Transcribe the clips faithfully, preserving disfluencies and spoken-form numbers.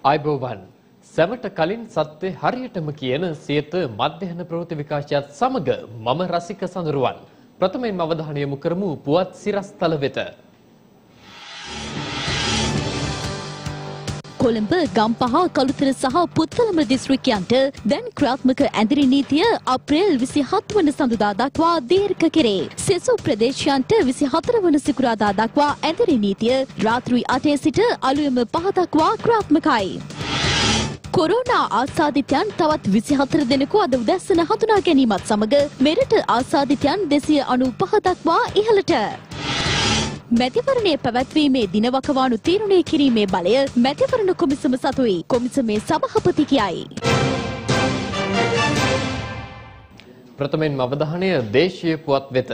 ආයුබෝවන් සැමට කලින් සත්‍ය හරියටම කියන සියත මධ්‍යහන ප්‍රවෘත්ති විකාශයත් සමග මම රසික සඳරුවන් ප්‍රථමයෙන්ම අවධානය යොමු කරමු පුවත් සිරස්තල වෙත. කොළඹ ගම්පහ කළුතර සහ පුත්තලම දිස්ත්‍රික්කයන්ට දැන් ක්‍රියාත්මක ඇඳිරි නීතිය අප්‍රේල් විසිහත වන සඳුදා දක්වා දීර්ඝ කෙරේ. සෙසු ප්‍රදේශයන්ට විසිහතර වන සිකුරාදා දක්වා ඇඳිරි නීතිය රාත්‍රී අටේ සිට අලුයම පහ දක්වා ක්‍රියාත්මකයි. කොරෝනා ආසාදිතයන් තවත් විසිහතර දෙනෙකු අද උදැසන හඳුනා ගැනීමත් සමග මෙරට ආසාදිතයන් දෙසිය අනූපහ දක්වා ඉහළට. මැතිවරණයේ පැවැත්වීමේ දිනවකවානු තීරණය කිරීමේ බලය මැතිවරණ කොමිසම සතුයි. කොමිසමේ සභාපති කියයි. ප්‍රථමයෙන්ම අවධානය දේශීය පුවත් වෙත.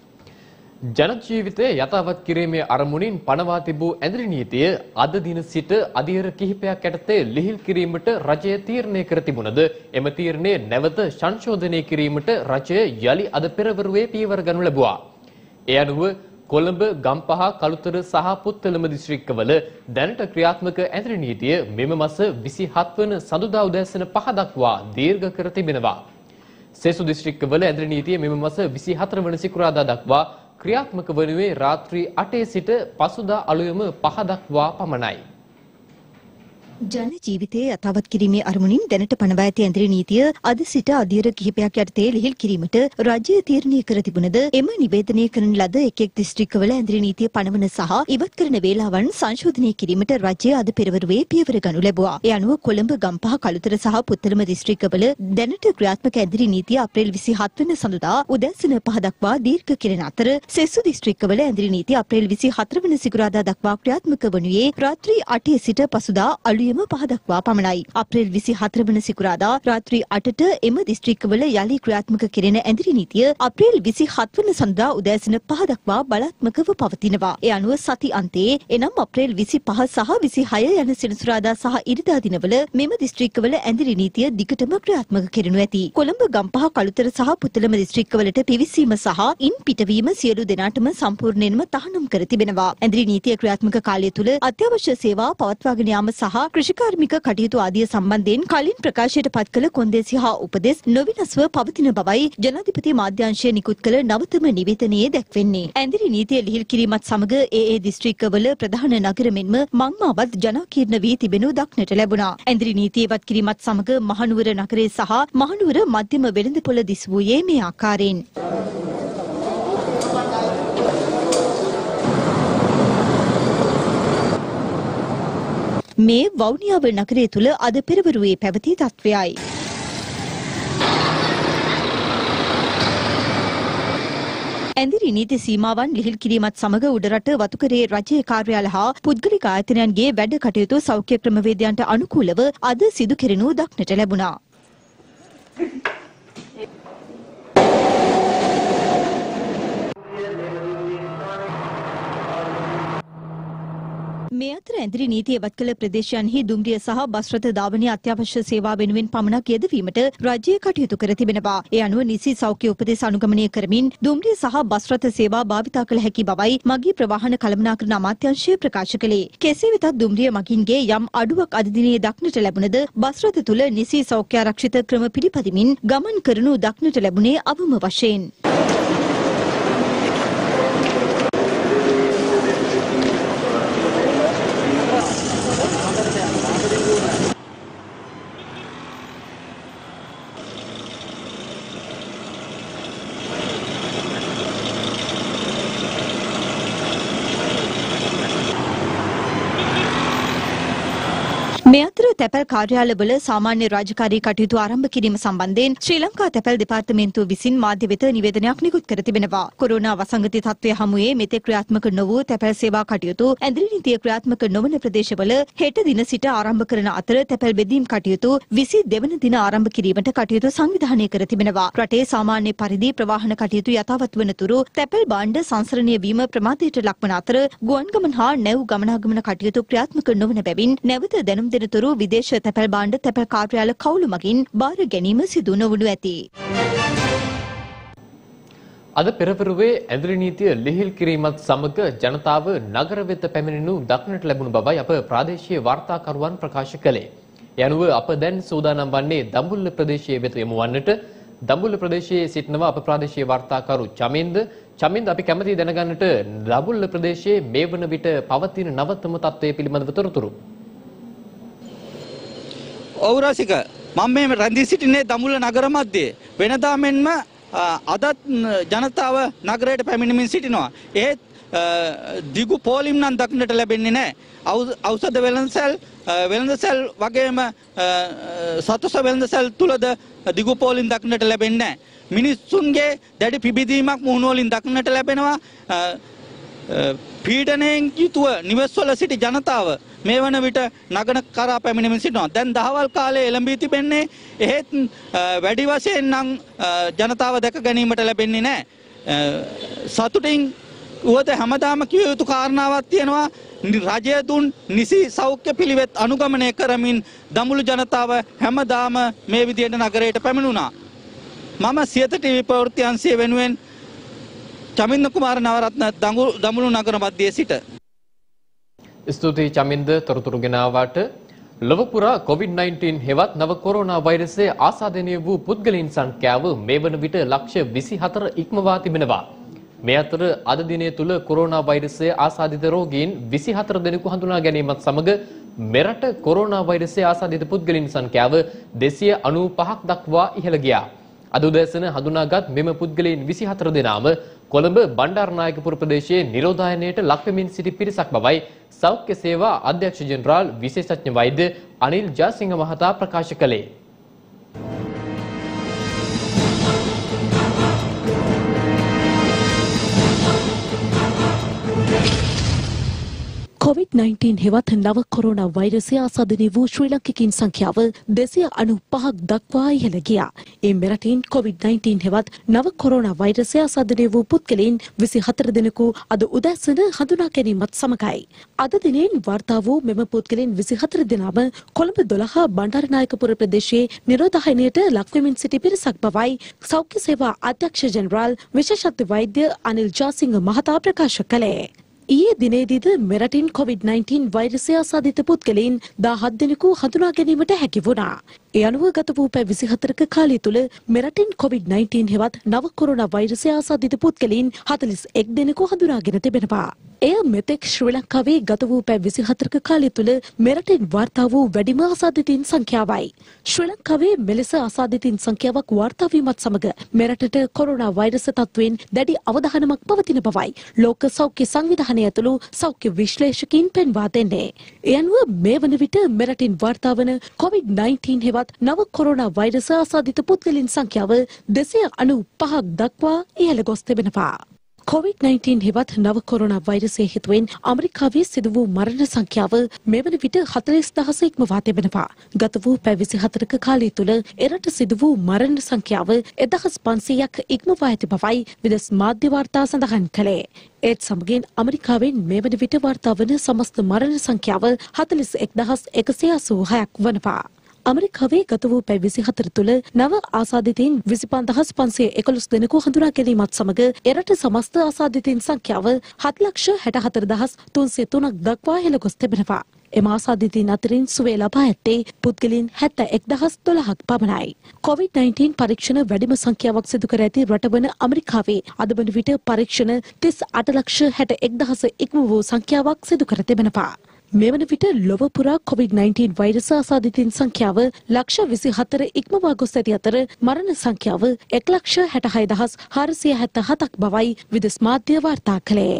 ජන ජීවිතය යථාවත් කිරීමේ අරමුණින් පනවා තිබූ ඇඳිරි නීතිය අද දින සිට අධීර කිහිපයක් යටතේ ලිහිල් කිරීමට රජය තීරණය කර තිබුණද එම තීරණය නැවත සංශෝධනය කිරීමට රජය යලි අද පෙරවරුවේ පියවර ගනු ලැබුවා. ඒ අනුව කොළඹ ගම්පහ කළුතර සහ පුත්තලම දිස්ත්‍රික්කවල දැනට ක්‍රියාත්මක ඇඳිරි නීතිය මෙම මාස විසිහත වන සඳුදා උදෑසන පහ දක්වා දීර්ඝ කර තිබෙනවා. සෙසු දිස්ත්‍රික්කවල ඇඳිරි නීතිය මෙම මාස විසිහතර වන සිකුරාදා දක්වා ක්‍රියාත්මක වනුයේ රාත්‍රී අටේ සිට පසුදා අලුයම පහ දක්වා පමණයි. ජන ජීවිතයේ යථාවත් කිරීමේ අරමුණින් දැනට පනවා ඇති ඇඳිරි නීතිය අද සිට අධීර කිහිපයක් යටතේ ලිහිල් කිරීමට රජය තීරණය කර තිබුණද එම නිවේදනය කරන ලද එක් එක් දිස්ත්‍රික්කවල ඇඳිරි නීතිය පනවන සහ ඉවත් කරන වේලාවන් සංශෝධනය කිරීමට රජය අද පෙරවරුවේ පියවර ගනු ලැබුවා. ඒ අනුව කොළඹ ගම්පහ කළුතර සහ පුත්තලම දිස්ත්‍රික්කවල දැනට ක්‍රියාත්මක ඇඳිරි නීතිය අප්‍රේල් විසිහත වන සඳුදා උදෑසන පහ දක්වා දීර්ඝ කෙරෙන අතර සෙසු දිස්ත්‍රික්කවල ඇඳිරි නීතිය අප්‍රේල් විසිහතර වන සිකුරාදා දක්වා ක්‍රියාත්මක වනුයේ රාත්‍රී අටේ සිට පසුදා අලුයම පහ දක්වා පමණයි. අප්‍රේල් විසිහතර වන සිකුරාදා රාත්‍රී අටට එම දිස්ත්‍රික්කවල යලි ක්‍රියාත්මක කෙරෙන ඇඳිරි නීතිය අප්‍රේල් විසිහත වන සඳුදා උදෑසන පහ දක්වා බලාත්මකව පවතිනවා. ඒ අනුව සති අන්තයේ එනම් අප්‍රේල් විසිපහ සහ විසිහය යන සෙනසුරාදා සහ ඉරිදා දිනවල මෙම දිස්ත්‍රික්කවල ඇඳිරි නීතිය දිගටම ක්‍රියාත්මක කෙරෙනු ඇති. කොළඹ ගම්පහ කළුතර සහ පුත්තලම දිස්ත්‍රික්කවලට පිවිසීම සහ ඉන් පිටවීම සියලු දෙනාටම සම්පූර්ණයෙන්ම තහනම් කර තිබෙනවා. ඇඳිරි නීතිය ක්‍රියාත්මක කාලය තුල අත්‍යවශ්‍ය සේවා පවත්වාගෙන යාම සහ කෘෂිකාර්මික කටයුතු ආදිය සම්බන්ධයෙන් කලින් ප්‍රකාශයට පත් කළ කොන්දේසි හා උපදෙස් නොවිනස්ව පවතින බවයි ජනාධිපති මාධ්‍යාංශය නිකුත් කළ නවතම නිවේදනයේ දැක්වෙන්නේ. ඇඳිරි නීතිය ලිහිල් කිරීමත් සමග ඒ ඒ දිස්ත්‍රික්කවල ප්‍රධාන නගර මෙන්ම මංමාවත් ජනාකීර්ණ වී තිබෙනු දක්නට ලැබුණා. ඇඳිරි නීතිය ඉවත් කිරීමත් සමග මහනුවර නගරයේ සහ මහනුවර මධ්‍යම වෙළඳපොළ දිස් වූයේ මේ ආකාරයෙන්. මේ වවුනියාව නගරය තුල අද පෙරවරුවේ පැවති තත්ත්වයයි. ඇඳිරි නීති සීමාවන් ලිහිල් කිරීමත් සමග උඩරට වතුකරේ රජයේ කාර්යාල හා පුද්ගලික ආයතනයන්ගේ වැඩ කටයුතු සෞඛ්‍ය ක්‍රමවේදයන්ට අනුකූලව අද සිදු කෙරෙනු දක්නට ලැබුණා. මේ අතර ඇඳිරි නීතිය ඉවත් කළ ප්‍රදේශයන්හි දුම්රිය සහ බස් රථ ධාවනයේ අත්‍යවශ්‍ය සේවා වෙනුවෙන් පමණක් යෙදවීමට රජය කටයුතු කර තිබෙනවා. ඒ අනුව නිසි සෞඛ්‍ය උපදෙස් අනුගමනය කරමින් දුම්රිය සහ බස් රථ සේවා භාවිතා කළ හැකි බවයි මගී ප්‍රවාහන කළමනාකරණ අමාත්‍යාංශය ප්‍රකාශ කළේ. කෙසේ වෙතත් දුම්රිය මගින්ගේ යම් අඩුවක් අද දිනේ දක්නට ලැබුණද බස් රථ තුල නිසි සෞඛ්‍ය ආරක්ෂිත ක්‍රම පිළිපදිමින් ගමන් කරනු දක්නට ලැබුණේ අවම වශයෙන්. මේ අතර තැපැල් කාර්යාලවල සාමාන්‍ය රාජකාරී කටයුතු ආරම්භ කිරීම සම්බන්ධයෙන් ශ්‍රී ලංකා තැපැල් දෙපාර්තමේන්තුව විසින් මාධ්‍ය වෙත නිවේදනයක් නිකුත් කර තිබෙනවා. කොරෝනා වසංගත තත්ත්වය හමුවේ මෙතෙක් ක්‍රියාත්මක නො වූ තැපැල් සේවා කටයුතු ඇඳිරි නීතිය ක්‍රියාත්මක නොවන ප්‍රදේශවල හෙට දින සිට ආරම්භ කරන අතර තැපැල් බෙදීම් කටයුතු විසිදෙවන දින ආරම්භ කිරීමට කටයුතු සංවිධානය කර තිබෙනවා. රටේ සාමාන්‍ය පරිදි ප්‍රවාහන කටයුතු යථාවත් වන තුරු තැපැල් භාණ්ඩ සංසරණය වීම ප්‍රමාදයට ලක්වන අතර ගුවන් ගමන් හා නැව් ගමනාගමන කටයුතු ක්‍රියාත්මක නොවන බැවින් නැවත දැනුම් දෙන තුරු විදේශ තැපැල් භාණ්ඩ තැපැල් කාර්යාල කවුළු මගින් බාර ගැනීම සිදු නොවනු ඇති. අද පෙරවරුවේ ඇඳිරි නීතිය ලිහිල් කිරීමත් සමග ජනතාව නගර වෙත පැමිණෙනු දක්නට ලැබුණු බවයි අප ප්‍රාදේශීය වාර්තාකරුවන් ප්‍රකාශ කළේ. ඒ අනුව අප දැන් සූදානම් වන්නේ දඹුල්ල ප්‍රදේශයේ වෙත යමු වන්නට. දඹුල්ල ප්‍රදේශයේ සිටිනවා අප ප්‍රාදේශීය වාර්තාකරු චමින්ද. චමින්ද අපි කැමැති දැනගන්නට දඹුල්ල ප්‍රදේශයේ මේ වන විට පවතින නවතම තත්ත්වය පිළිබඳව තොරතුරු. ඔව් රසික මම මේ රැඳී සිටින්නේ දඹුල්ල නගර මැදේ. වෙනදා මෙන්ම අදත් ජනතාව නගරයට පැමිණෙමින් සිටිනවා. ඒත් දිගු පෝලිම් නම් දක්නට ලැබෙන්නේ නැහැ. ඖෂධ වෙළඳසැල් වෙළඳසැල් වගේම සතුස වෙළඳසැල් තුලද දිගු පෝලිම් දක්නට ලැබෙන්නේ නැහැ. මිනිස්සුන්ගේ දැඩි පිබිදීමක් මුහුණ වලින් දක්නට ලැබෙනවා. පීඩනයෙන් යුතුව නිවෙස්වල සිටි ජනතාව මේ වන විට නගර කරා පැමිණෙමින් සිටිනවා. දැන් දහවල් කාලයේ එළඹී තිබෙන්නේ එහෙත් වැඩි වශයෙන් නම් ජනතාව දැක ගැනීමට ලැබෙන්නේ නැහැ. සතුටින් උවද හැමදාම කිව යුතු කාරණාවක් තියෙනවා. රජය දුන් නිසි සෞඛ්‍ය පිළිවෙත් අනුගමනය කරමින් දඹුල්ල ජනතාව හැමදාම මේ විදියට නගරයට පැමිණුණා. මම සියත ටීවී ප්‍රවෘත්ති අංශය වෙනුවෙන් චමින්ද කුමාර නවරත්න දඹුල්ල නගර මැදයේ සිට. ස්තුතියි චමින්ද තොරතුරු ගෙනාවාට. ලොව පුරා කොවිඩ් නයින්ටීන් හෙවත් නව කොරෝනා වෛරසය ආසාදනය වූ පුද්ගලයන් සංඛ්‍යාව මේ වන විට ලක්ෂ විසි හතර ඉක්මවා තිබෙනවා. මේ අතර අද දිනය තුල කොරෝනා වෛරසය ආසාදිත රෝගීන් විසි හතර දෙනෙකු හඳුනා ගැනීමත් සමග මෙරට කොරෝනා වෛරසය ආසාදිත පුද්ගලයන් සංඛ්‍යාව දෙසිය අනූපහක් දක්වා ඉහළ ගියා. අද උදෑසන හඳුනාගත් මෙම පුද්ගලයන් විසි හතර දෙනාම කොළඹ බණ්ඩාරනායකපුර ප්‍රදේශයේ නිරෝධායනයට ලක්වෙමින් සිටි පිරිසක් බවයි සෞඛ්‍ය සේවා අධ්‍යක්ෂ ජෙනරාල් විශේෂඥ වෛද්‍ය අනිල් ජයසිංහ මහතා ප්‍රකාශ කළේ. කොවිඩ් නයින්ටීන් හෙවත් නව කොරෝනා වෛරසය ආසාදනය වූ ශ්‍රී ලංකිකින් සංඛ්‍යාව දෙසිය අනූපහක් දක්වා ඉහළ ගියා. ඒ මෙරටින් කොවිඩ් නයින්ටීන් හෙවත් නව කොරෝනා වෛරසය ආසාදනය වූ පුද්ගලයන් විසි හතර දෙනෙකු අද උදෑසන හඳුනා ගැනීමත් සමගයි. අද දිනෙන් වාර්තා වූ මෙම පුද්ගලයන් විසි හතර දෙනාම කොළඹ දොළහ බණ්ඩාරනායකපුර ප්‍රදේශයේ නිරෝධායනයට ලක්වෙමින් සිටි පිරිසක් බවයි සෞඛ්‍ය සේවා අධ්‍යක්ෂ ජෙනරාල් විශේෂඥ වෛද්‍ය අනිල් ජයසිංහ මහතා ප්‍රකාශ කළේ. ඊයේ දිනේදීද මෙරටින් කොවිඩ් නයින්ටීන් වෛරසය ආසාදිත පුද්ගලයන් දහහත් දෙනෙකු හඳුනා ගැනීමට හැකි වුණා. ඒ අනුව ගත වූ පැය විසි හතරක කාලය තුළ මෙරටින් කොවිඩ් නයින්ටීන් හෙවත් නව කොරෝනා වෛරසය ආසාදිත පුද්ගලයන් හතළිස් එක් දෙනෙකු හඳුනාගෙන තිබෙනවා. එය මෙතෙක් ශ්‍රී ලංකාවේ ගත වූ පැය විසි හතරක කාලය තුළ මෙරටින් වාර්තා වූ වැඩිම ආසාදිතයින් සංඛ්‍යාවයි. ශ්‍රී ලංකාවේ මෙලෙස ආසාදිතයින් සංඛ්‍යාවක් වාර්තා වීමත් සමග මෙරටට කොරෝනා වෛරස තත්ත්වයෙන් දැඩි අවධානමක් පවතින බවයි ලෝක සෞඛ්‍ය සංවිධානය ඇතුළු සෞඛ්‍ය විශ්ලේෂකයින් පෙන්වා දෙන්නේ. ඒ අනුව මේ වන විට මෙරටින් වාර්තා වන කොවිඩ් නයින්ටීන් හෙවත් නව කොරෝනා වෛරස ආසාදිත පුද්ගලයන් සංඛ්‍යාව දෙසිය අනූපහක් දක්වා ඉහළ ගොස් තිබෙනවා. කොවිඩ් නයින්ටීන් හෙවත් නව කොරෝනා වෛරසය හේතුවෙන් ඇමරිකාවේ සිදු වූ මරණ සංඛ්‍යාව මේ වන විට හතළිස් දහස ඉක්මවා තිබෙනවා. ගත වූ පැය විසි හතරක කාලය තුළ එරට සිදු වූ මරණ සංඛ්‍යාව එදහස් පන්සීයක් ඉක්මවා ඇති බවයි විදෙස් මාධ්‍ය වාර්තා සඳහන් කළේ. ඒත් සමගින් ඇමරිකාවෙන් මේ වන විට වාර්තා වන සමස්ත මරණ සංඛ්‍යාව හතළිස් එක් දහස් එකසිය අසූ හයක් වනවා. ඇමරිකාවේ ගත වූ පැය විසි හතර තුළ නව ආසාදිතයින් විසි පන්දහස් පන්සිය එකොළොස් දෙනෙකු හඳුනා ගැනීමත් සමග එරට සමස්ත ආසාදිතයින් සංඛ්‍යාව හත් ලක්ෂ හැට හතර දහස් තුන්සිය තුනක් දක්වා ඉහළ ගොස් තිබෙනවා. එම ආසාදිතයින් අතරින් සුවය ලබා ඇත්තේ පුද්ගලයන් හැත්තෑ එක් දහස් දොළහක් පමණයි. කොවිඩ් නයින්ටීන් පරීක්ෂණ වැඩිම සංඛ්‍යාවක් සිදු කර ඇති රට වන ඇමරිකාවේ අද වන විට පරීක්ෂණ තිස් අට ලක්ෂ හැට එක් දහස ඉක්ම වූ සංඛ්‍යාවක් සිදු කර තිබෙනවා. මේ වන විට ලොව පුරා කොවිඩ් නයින්ටීන් වෛරස ආසාදිතයින් සංඛ්‍යාව ලක්ෂ විසි හතර ඉක්මවා ගොස් ඇති අතර මරණ සංඛ්‍යාව එක් ලක්ෂ හැට හය දහස් හාරසිය හැත්ත හතක් බවයි විදෙස් මාධ්‍ය වාර්තා කළේ.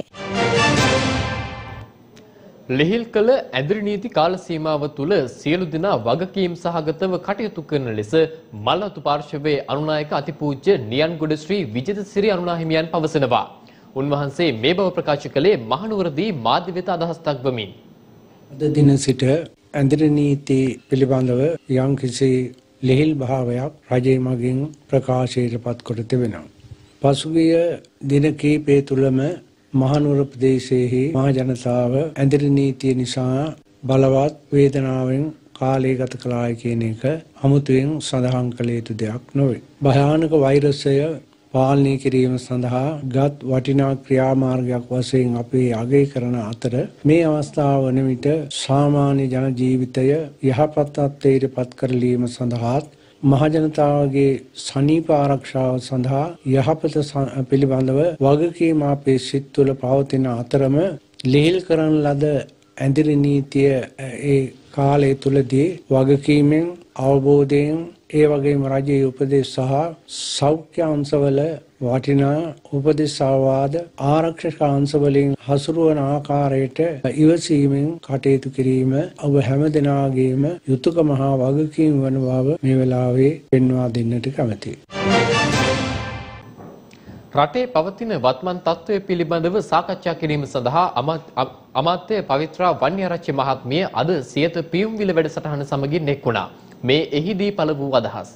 ලිහිල් කළ ඇඳිරි නීති කාල සීමාව තුළ සියලු දෙනා වගකීම් සහගතව කටයුතු කරන ලෙස මල්වතු පාර්ශවයේ අනුනායක අතිපූජ්‍ය නියන්ගොඩ ශ්‍රී විජිතසිරි අනුනාහිමියන් පවසනවා. උන්වහන්සේ මේ බව ප්‍රකාශ කළේ මහනුවරදී මාධ්‍ය වෙත අදහස් දක්වමින්. අද දින සිට ඇඳිරි නීති පිළිබඳව යම්කිසි ලිහිල් භාවයක් රජය මගින් ප්‍රකාශයට පත් කොට තිබෙනවා. පසුගිය දින කිහිපය තුළම මහනුවර ප්‍රදේශයේ මහ ජනතාව ඇඳිරි නීතිය නිසා බලවත් වේදනාවෙන් කාලය ගත කළායි කියන එක අමුතුවෙන් සඳහන් කළ යුතු දෙයක් නොවේ. භයානක වෛරසය පාලනය කිරීම සඳහා ගත් වටිනා ක්‍රියාමාර්ගයක් වශයෙන් අපි අගය කරන අතර මේ අවස්ථාව වන විට සාමාන්‍ය ජන ජීවිතය යහපත් තත්ත්වයට පත් කරලීම සඳහා මහජනතාවගේ සනීප ආරක්ෂාව සඳහා යහපත පිළිබඳව වගකීම අපේ සිත් තුළ පවතින අතරම ලිහිල් කරන ලද ඇඳිරි නීතිය ඒ කාලය තුලදී වගකීමෙන් අවබෝධයෙන් ඒ වගේම රජයේ උපදෙස් සහ සෞඛ්‍ය අංශවල වටිනා උපදෙස් ආවාද ආරක්ෂක අංශවලින් හසුරුවන ආකාරයට ඉවසීමෙන් කටයුතු කිරීම ඔබ හැම දෙනාගේම යුතුයකම හා වගකීම වන බව මේ වෙලාවේ පෙන්වා දෙන්නට කැමැතියි. රටේ පවතින වත්මන් තත්ත්වය පිළිබඳව සාකච්ඡා කිරීම සඳහා අමාත්‍ය පවිත්‍රා වන්‍යාරච්චි මහත්මිය අද සියත පියුම්විල වැඩසටහන සමගින් එක් වුණා. මේ එහිදී පළ වූ අදහස්.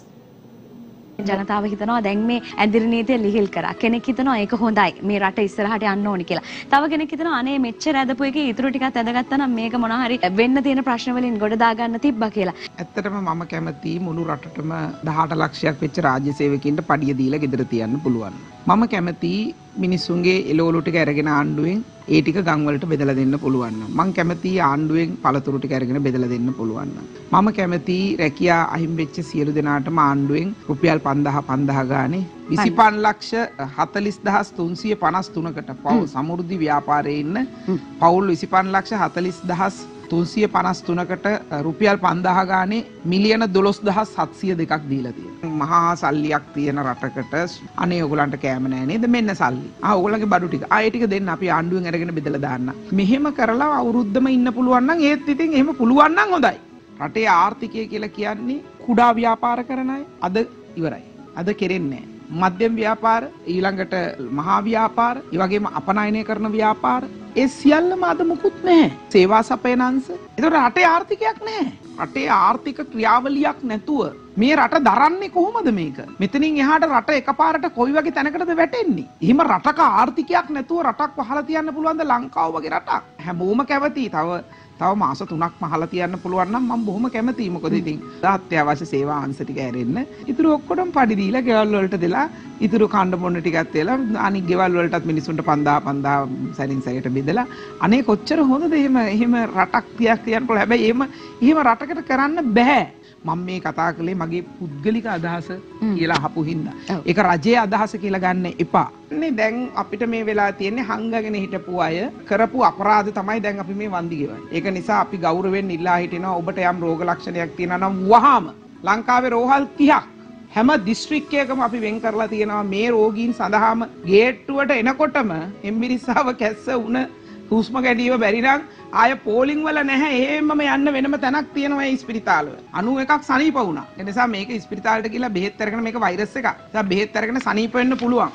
ජනතාව හිතනවා දැන් මේ ඇඳිරි නීතිය ලිහිල් කරා. කෙනෙක් හිතනවා ඒක හොඳයි. මේ රට ඉස්සරහට යන්න ඕනි කියලා. තව කෙනෙක් හිතනවා අනේ මෙච්චර ඇදපු එකේ ඉතුරු ටිකක් ඇදගත්තා නම් මේක මොනවා හරි වෙන්න තියෙන ප්‍රශ්න වලින් ගොඩ දා ගන්න තිබ්බා කියලා. ඇත්තටම මම කැමති මුළු රටටම දහඅට ලක්ෂයක් වෙච්ච රාජ්‍ය සේවකයින්ට පඩිය දීලා ගෙදර තියන්න පුළුවන්. මම කැමති මිනිස්සුන්ගේ එළවලු ටික අරගෙන ආණ්ඩුවෙන් ඒ ටික ගම් වලට බෙදලා දෙන්න පුළුවන් නම් මම කැමති ආණ්ඩුවෙන් පළතුරු ටික අරගෙන බෙදලා දෙන්න පුළුවන් නම් මම කැමති රැකියා අහිමි වෙච්ච සියලු දෙනාටම ආණ්ඩුවෙන් රුපියල් පන්දාහ පන්දාහ ගානේ විසිපන් ලක්ෂ හතළිස් දහස් තුන්සිය පනස් තුනකට පවුල් සමෘද්ධි ව්‍යාපාරයේ ඉන්න පවුල් විසිපන් ලක්ෂ හතළිස් දහස් තුන්සිය පනස් තුනකට රුපියල් පන්දාහ ගානේ මිලියන දොළොස් දහස් හත්සිය දෙකක් දීලා තියෙනවා. මහා සල්ලියක් තියෙන රටකට අනේ ඔයගලන්ට කෑම නෑ නේද? මෙන්න සල්ලි. ආ ඔයගලගේ බඩු ටික. ආ ඒ ටික දෙන්න අපි ආණ්ඩුවෙන් අරගෙන බෙදලා දාන්න. මෙහෙම කරලා අවුරුද්දම ඉන්න පුළුවන් නම් ඒත් ඉතින් එහෙම පුළුවන් නම් හොඳයි. රටේ ආර්ථිකය කියලා කියන්නේ කුඩා ව්‍යාපාර කරන අය අද ඉවරයි. අද කෙරෙන්නේ නෑ. මධ්‍යම ව්‍යාපාර ඊළඟට මහා ව්‍යාපාර ඒ වගේම අපනයනය කරන ව්‍යාපාර ඒ සියල්ලම අද මුකුත් නැහැ. සේවා සපයන අංශ. ඒතකොට රටේ ආර්ථිකයක් නැහැ. රටේ ආර්ථික ක්‍රියාවලියක් නැතුව මේ රට දරන්නේ කොහොමද මේක? මෙතනින් එහාට රට එකපාරට කොයි වගේ තැනකටද වැටෙන්නේ? එහෙම රටක ආර්ථිකයක් නැතුව රටක් වහලා තියන්න පුළුවන්ද ලංකාව වගේ රටක්? හැමෝම කැමතියි. තව තව මාස තුනක් මහලා තියන්න පුළුවන් නම් මම බොහොම කැමතියි. මොකද ඉතින් අත්‍යවශ්‍ය සේවා අංශ ටික ඇරෙන්න. ඉතුරු ඔක්කොටම පඩි දීලා ගෙවල් වලට දෙලා ඉතුරු කණ්ඩ බොන්න ටිකක් තියලා අනිත් ගෙවල් වලටත් මිනිස්සුන්ට පන්දාහ පන්දාහ සැරින් සැරේට බෙදලා අනේ කොච්චර හොඳද එහෙම එහෙම රටක් තියක් තියන්න පුළුවන්. හැබැයි එහෙම එහෙම රටකට කරන්න බෑ. මම මේ කතා කළේ මගේ පුද්ගලික අදහස කියලා අහපු හින්දා. ඒක රජයේ අදහස කියලා ගන්න එපා. නේ දැන් අපිට මේ වෙලා තියෙන්නේ හංගගෙන හිටපු අය කරපු අපරාධ තමයි දැන් අපි මේ වන්දි ගෙවන්නේ. ඒක නිසා අපි ගෞරවයෙන් ඉල්ලා හිටිනවා ඔබට යම් රෝග ලක්ෂණයක් තියෙනවා නම් වහාම ලංකාවේ රෝහල් තිහක් හැම දිස්ත්‍රික්කයකම අපි වෙන් කරලා තියෙනවා මේ රෝගීන් සඳහාම ගේට්ටුවට එනකොටම එම්බිරිස්සාව කැස්ස උණ හුස්ම ගැනීම බැරි නම් ආය පෝලිං වල නැහැ. එහෙමම යන්න වෙනම තැනක් තියෙනවා ඒ ස්පිරිතාලවල. අනූ එකක් සනීප වුණා. ඒ නිසා මේක ස්පිරිතාලෙට ගිහලා බෙහෙත් අරගෙන මේක වෛරස් එකක්. ඒ බෙහෙත් අරගෙන සනීප වෙන්න පුළුවන්.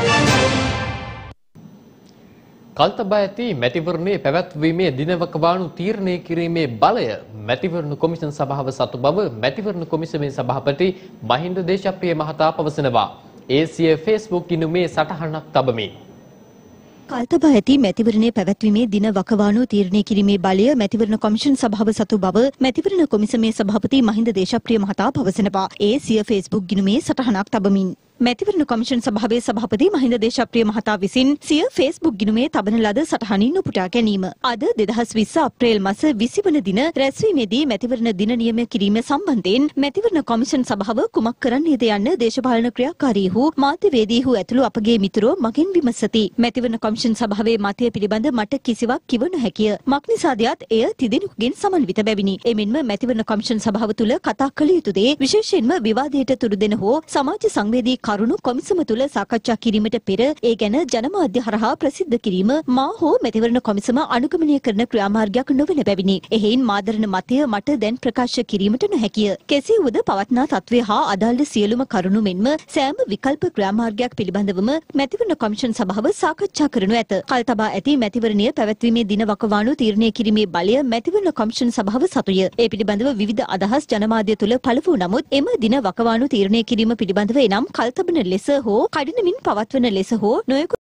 කල්තබා ඇති මැතිවරණයේ පැවැත්වීමේ දිනවකවානු තීරණය කිරීමේ බලය මැතිවරණ කොමිෂන් සභාව සතු බව මැතිවරණ කොමිසමේ සභාපති මහින්ද දේශප්‍රිය මහතා පවසනවා. ඒ සිය ෆේස්බුක් ගිණුමේ සටහනක් තබමින් කල්තබා ඇති මැතිවරණයේ පැවැත්වීමේ දින වකවානු තීරණය කිරීමේ බලය මැතිවරණ කොමිෂන් සභාව සතු බව මැතිවරණ කොමිසමේ සභාපති මහින්ද දේශප්‍රිය මහතා පවසනවා. ඒ සිය ෆේස්බුක් ගිණුමේ සටහනක් තබමින් මැතිවරණ කොමිෂන් සභාවේ සභාපති මහින්ද දේශප්‍රිය මහතා විසින් සිය ෆේස්බුක් ගිණුමේ තබන ලද සටහනින් උපුටා ගැනීම. අද දෙදහස් විස්ස අප්‍රේල් මාස විසි වන දින රැස්වීමේදී මැතිවරණ දින නියම කිරීම සම්බන්ධයෙන් මැතිවරණ කොමිෂන් සභාව කුමක් කරන්නේද යන්න දේශපාලන ක්‍රියාකාරීහු මාධ්‍යවේදීහු ඇතුළු අපගේ මිතුරෝ මගෙන් විමසති. මැතිවරණ කොමිෂන් සභාවේ මතය පිළිබඳ මට කිසිවක් කිව නොහැකිය. මක්නිසාදයත් එය තිදෙනෙකුගෙන් සමන්විත බැවිනි. එමෙන්ම මැතිවරණ කොමිෂන් සභාව තුළ කතා කළ යුතු දේ විශේෂයෙන්ම විවාදයට තුඩු දෙන හෝ සමාජ සංවේදී කරුණු කොමිසම තුළ සාකච්ඡා කිරීමට පෙර ඒ ගැන ජනමාධ්‍ය හරහා ප්‍රසිද්ධ කිරීම මා හෝ මැතිවරණ කොමිසම අනුගමනය කරන ක්‍රියාමාර්ගයක් නොවන බැවිනි. එහෙයින් මාදරණ මතය මට දැන් ප්‍රකාශ කිරීමට නොහැකිය. කෙසේ වුවද පවත්නා තත්ත්වය හා අදාළ සියලුම කරුණු මෙන්ම සෑම විකල්ප ක්‍රියාමාර්ගයක් පිළිබඳවම මැතිවරණ කොමිෂන් සභාව සාකච්ඡා කරනු ඇත. කල්තබා ඇති මැතිවරණය පැවැත්වීමේ දින වකවානු තීරණය කිරීමේ බලය මැතිවරණ කොමිෂන් සභාව සතුය. ඒ පිළිබඳව විවිධ අදහස් ජනමාධ්‍ය තුළ පළ වූ නමුත් එම දින වකවානු තීරණය කිරීම පිළිබඳව එනම් කල්තබන ලෙස හෝ කඩිනමින් පවත්වන ලෙස හෝ නොයෙකුත්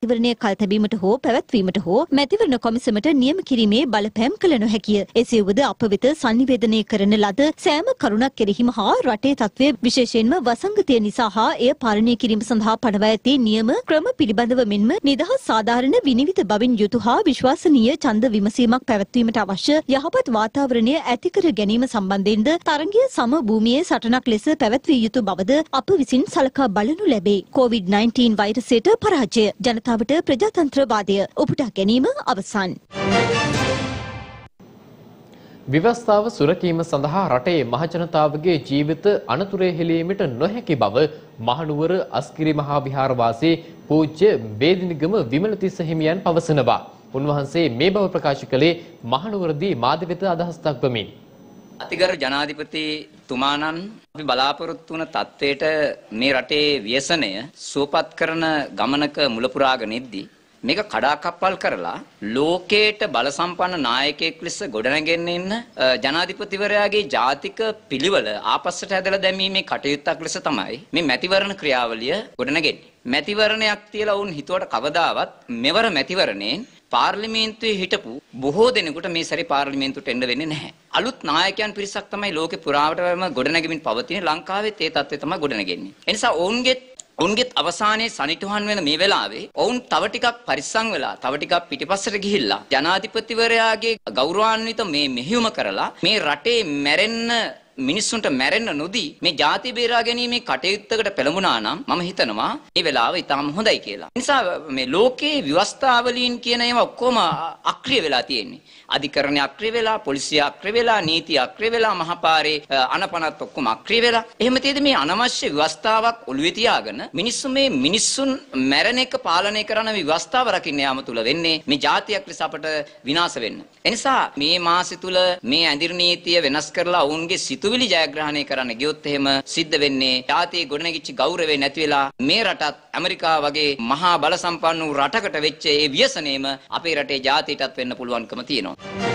මැතිවරණය කල් තැබීමට හෝ පැවැත්වීමට හෝ මැතිවරණ කොමිසමට නියම කිරීමේ බලපෑම් කළ නොහැකිය. එසේ වුවද අප වෙත සංනිවේදනය කරන ලද සෑම කරුණක් කෙරෙහිම හා රටේ තත්ත්වය විශේෂයෙන්ම වසංගතය නිසා හා එය පාලනය කිරීම සඳහා පනවා ඇති නියම ක්‍රම පිළිබඳව මෙන්ම නිදහස් සාධාරණ විනිවිද බවින් යුතු හා විශ්වාසනීය ඡන්ද විමසීමක් පැවැත්වීමට අවශ්‍ය යහපත් වාතාවරණය ඇති කර ගැනීම සම්බන්ධයෙන්ද තරගය සම භූමියේ සටනක් ලෙස පැවැත්විය යුතු බවද අප විසින් සලකා බලනු ලැබේ. කොවිඩ් නයින්ටීන් වෛරසයට පරාජය, ජනතාවට ප්‍රජාතන්ත්‍රවාදය උපුටා ගැනීම අවසන්. ව්‍යවස්ථාව සුරකීම සඳහා රටේ මහජනතාවගේ ජීවිත අනතුරේ හෙළීමට නොහැකි බව මහනුවර අස්ගිරි මහා විහාරවාසී පූජ්‍ය වේදිනිගම විමලතිස්ස හිමියන් පවසනවා. උන්වහන්සේ මේ බව ප්‍රකාශ කළේ මහනුවරදී මාධ්‍ය වෙත අදහස් දක්වමින්. අතිගරු ජනාධිපතිතුමාණන් අපි බලාපොරොත්තු වන තත්වයට මේ රටේ ව්‍යසනය සුවපත් කරන ගමනක මුල පුරාගෙන ඉද්දී මේක කඩාකප්පල් කරලා ලෝකයට බල සම්පන්න නායකයෙක් ලෙස ගොඩනගෙන ඉන්න ජනාධිපතිවරයාගේ ජාතික පිළිවෙල ආපස්සට හැදලා දැමීමේ කටයුත්තක් ලෙස තමයි මේ මැතිවරණ ක්‍රියාවලිය ගොඩනගන්නේ. මැතිවරණයක් තියලා වුන් හිතුවට කවදාවත් මෙවර මැතිවරණයෙන් පාර්ලිමේන්තුවේ හිටපු බොහෝ දෙනෙකුට මේ සැරේ පාර්ලිමේන්තුවට එන්න වෙන්නේ නැහැ. අලුත් නායකයන් පිරිසක් තමයි ලෝකේ පුරාවටම ගොඩනැගෙමින් පවතින. ලංකාවෙත් ඒ තත්ත්වය තමයි ගොඩනැගෙන්නේ. ඒ නිසා ඔවුන්ගේ ඔවුන්ගේත් අවසානයේ සනිටුහන් වෙන මේ වෙලාවේ ඔවුන් තව ටිකක් පරිස්සම් වෙලා තව ටිකක් පිටිපස්සට ගිහිල්ලා ජනාධිපතිවරයාගේ ගෞරවාන්විත මේ මෙහෙයුම කරලා මේ රටේ මැරෙන්න මිනිස්සුන්ට මැරෙන්න නොදී මේ ජාතිය බේරා ගැනීමේ කටයුත්තකට පෙළඹුණා නම් මම හිතනවා මේ වෙලාව ඉතාම හොඳයි කියලා. ඒ නිසා මේ ලෝකේ ව්‍යවස්ථාවලින් කියන ඒවා ඔක්කොම අක්‍රිය වෙලා තියෙන්නේ. අධිකරණය අක්‍රිය වෙලා, පොලිසිය අක්‍රිය වෙලා, නීතිය අක්‍රිය වෙලා, මහපාරේ අනපනත් ඔක්කොම අක්‍රිය වෙලා. එහෙම තියෙද්දි මේ අනවශ්‍ය ව්‍යවස්ථාවක් ඔළුවේ තියාගෙන මිනිස්සු මේ මිනිස්සුන් මැරෙන එක පාලනය කරන මේ ව්‍යවස්ථාව රකින්න යාම තුල වෙන්නේ මේ ජාතියක් ලෙස අපට විනාශ වෙන්න. ඒ නිසා මේ මාසෙ තුල මේ ඇඳිරි නීතිය වෙනස් කරලා ඔවුන්ගේ සිතුවිලි ජයග්‍රහණය කරන්න ගියොත් එහෙම සිද්ධ වෙන්නේ ජාතියේ ගොඩනැගිච්ච ගෞරවය නැති වෙලා මේ රටත් ඇමරිකාව වගේ මහා බල සම්පන්න වූ රටකට වෙච්ච ඒ ව්‍යසනයේම අපේ රටේ ජාතියටත් වෙන්න පුළුවන්කම තියෙනවා.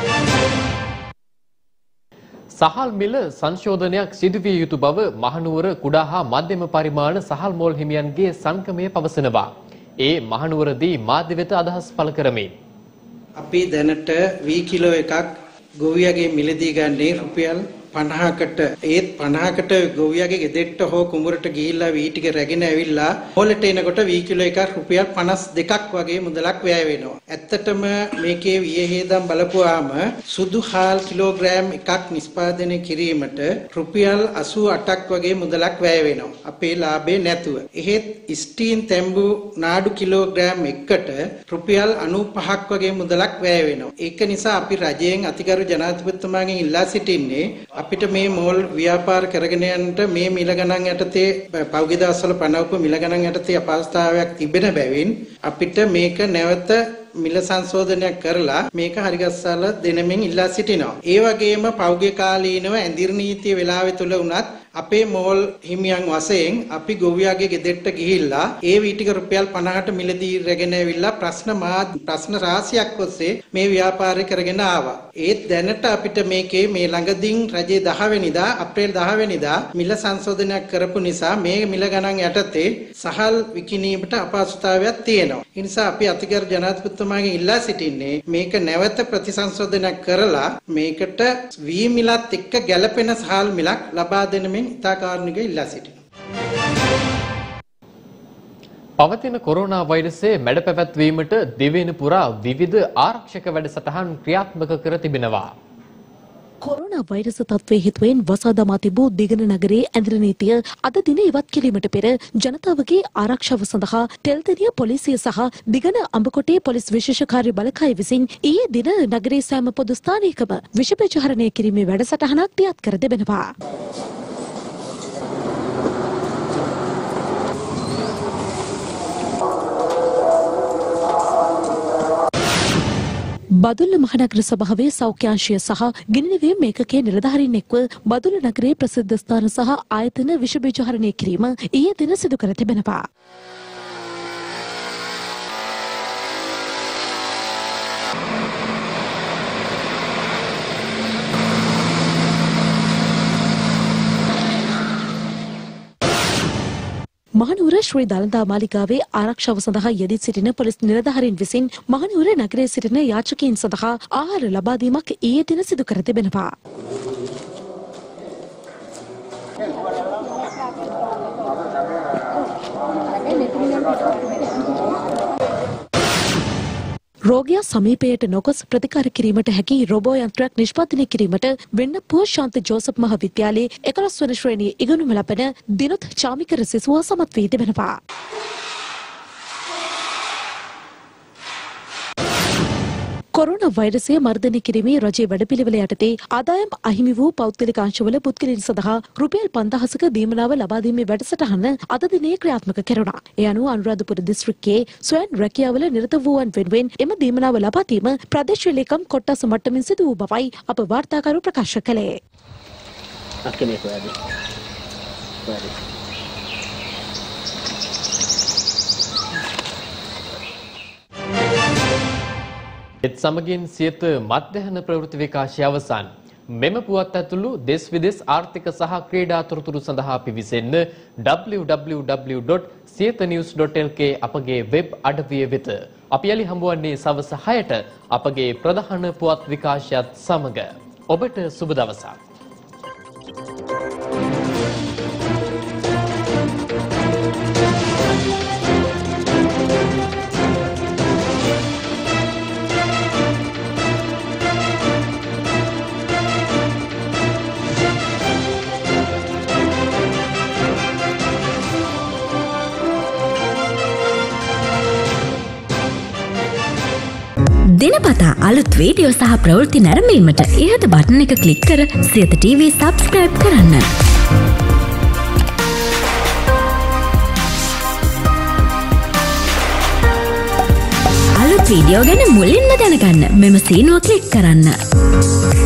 සහල් මිල සංශෝධනයක් සිදුවිය යුතු බව මහනුවර කුඩා හා මධ්‍යම පරිමාණ සහල් මෝල් හිමියන්ගේ සංගමය පවසනවා. ඒ මහනුවරදී මාධ්‍ය වෙත අදහස් පළ කරමින් අපි දැනට වී කිලෝ එකක් ගොවියගේ මිලදී ගන්නේ රුපියල් පනහකට. ඒත් පනහකට ගොවියගේ ගෙදෙට්ට හෝ කුඹරට ගිහිල්ලා වී ටික රැගෙන ඇවිල්ලා හොලට එනකොට වී කිලෝ එකක් රුපියල් පනස් දෙකක් වගේ මුදලක් වැය වෙනවා. ඇත්තටම මේකේ වියහියදම් බලපුවාම සුදු හාල් කිලෝග්‍රෑම් එකක් නිෂ්පාදනය කිරීමට රුපියල් අසූ අටක් වගේ මුදලක් වැය වෙනවා. අපේ ලාභේ නැතුව. එහෙත් ස්ටීන් තැඹු නාඩු කිලෝග්‍රෑම් එකකට රුපියල් අනූපහක් වගේ මුදලක් වැය වෙනවා. ඒක නිසා අපි රජයෙන් අතිගරු ජනාධිපතිතුමාගෙන් ඉල්ලා සිටින්නේ අපිට මේ මෝල් ව්‍යාපාර කරගෙන යන්නට මේ මිල ගණන් යටතේ පෞද්ගලික දවස්වල පනවපු මිල ගණන් යටතේ අපහසුතාවයක් තිබෙන බැවින් අපිට මේක නැවත මිල සංශෝධනයක් කරලා මේක හරිගස්සලා දෙනමින් ඉල්ලා සිටිනවා. ඒ වගේම පෞද්ගලික කාලීනව ඇඳිරි නීතිය වෙලාවෙ තුල උනත් අපේ මෝල් හිමියන් වශයෙන් අපි ගොවියාගේ ගෙදෙට්ට ගිහිල්ලා ඒ වී ටික රුපියල් පනහට මිලදී රැගෙන ඇවිල්ලා ප්‍රශ්න මා ප්‍රශ්න රාශියක් ඔස්සේ මේ ව්‍යාපාරය කරගෙන ආවා. ඒත් දැනට අපිට මේකේ මේ ළඟදීන් රජයේ දහ වෙනිදා අප්‍රේල් දහ වෙනිදා මිල සංශෝධනයක් කරපු නිසා මේ මිල ගණන් යටතේ සහල් විකිණීමට අපහසුතාවයක් තියෙනවා. ඒ නිසා අපි අතිගරු ජනාධිපතිතුමාගෙන් ඉල්ලා සිටින්නේ මේක නැවත ප්‍රතිසංශෝධනයක් කරලා මේකට වී මිලත් එක්ක ගැළපෙන සහල් මිලක් ලබා දෙන පවතින කොරෝනා වෛරසයේ මැඩ පැවැත්වීමට දිවයින පුරා විවිධ ආරක්ෂක වැඩසටහන් ක්‍රියාත්මක කර තිබෙනවා. කොරෝනා වෛරස තත්ත්වයේ හේතුවෙන් වසා දමා තිබූ දිගන නගරයේ ඇඳිරි නීතිය අද දින ඉවත් කිරීමට පෙර ජනතාවගේ ආරක්ෂාව සඳහා තෙල්තෙනිය පොලිසිය සහ දිගන අඹකොටේ පොලිස් විශේෂ කාර්ය බලකාය විසින් ඊයේ දින නගරයේ සෑම පොදු ස්ථානයකම විෂ ප්‍රචාරණය කිරීමේ වැඩසටහනක් ක්‍රියාත් කර තිබෙනවා. බදුල්ල මහනගර සභාවේ සෞඛ්‍යාංශය සහ ගිනිනැවීම් ඒකකයේ නිලධාරීන් එක්ව බදුල්ල නගරයේ ප්‍රසිද්ධ ස්ථාන සහ ආයතන විෂ බීජහරණය කිරීම ඊයේ දින සිදු කර තිබෙනවා. මහනුවර ශ්‍රී දළදා මාලිගාවේ ආරක්ෂාව සඳහා යෙදී සිටින පොලිස් නිලධාරීන් විසින් මහනුවර නගරයේ සිටින යාචකයින් සඳහා ආහාර ලබා දීමක් ඊයේ දින සිදු කර තිබෙනවා. රෝගියා සමීපයට නොගොස් ප්‍රතිකාර කිරීමට හැකි රොබෝ යන්ත්‍රයක් නිෂ්පාදනය කිරීමට වෙන්නපුව ශාන්ත ජෝසප් මහාවිද්‍යාලයේ එකොළොස් වන ශ්‍රේණියේ ඉගෙනුම ලබන දිනුත් චාමිකර සිසුවා සමත් වී තිබෙනවා. කොරෝනා වෛරසය මර්ධනය කිරීමේ රජයේ වැඩපිළිවෙල යටතේ ආදායම් අහිමි වූ පෞද්ගලික අංශවල පුද්ගලයන් සඳහා රුපියල් පන්දහසක දීමනාව ලබා දීමේ වැඩසටහන අද දිනේ ක්‍රියාත්මක කෙරුණා. ඒ අනුව අනුරාධපුර දිස්ත්‍රික්කයේ ස්වයං රැකියාවල නිරත වූවන් වෙනුවෙන් එම දීමනාව ලබා දීම ප්‍රදේශීය ලේකම් කොට්ටාස මට්ටමින් සිදු වූ බවයි අප වාර්තාකරු ප්‍රකාශ කළේ. එත් සමගින් සියත මධ්‍යහන ප්‍රවෘත්ති විකාශය අවසන්. මෙම පුවත් ඇතුළු දෙස් විදෙස් ආර්ථික සහ ක්‍රීඩා තොරතුරු සඳහා පිවිසෙන්න W W W dot Siyatha news dot L K අපගේ වෙබ් අඩවිය වෙත. අපි යලි හමුවන්නේ සවස හයට අපගේ ප්‍රධාන පුවත් විකාශයත් සමග. ඔබට සුබ දවසක්. දිනපතා අලුත් වීඩියෝ සහ ප්‍රවෘත්ති නැරඹීමට ඉහත බටන් එක ක්ලික් කර සියත ටීවී සබ්ස්ක්‍රයිබ් කරන්න. අලුත් වීඩියෝ ගැන මුලින්ම දැනගන්න මෙම සීනුව ක්ලික් කරන්න.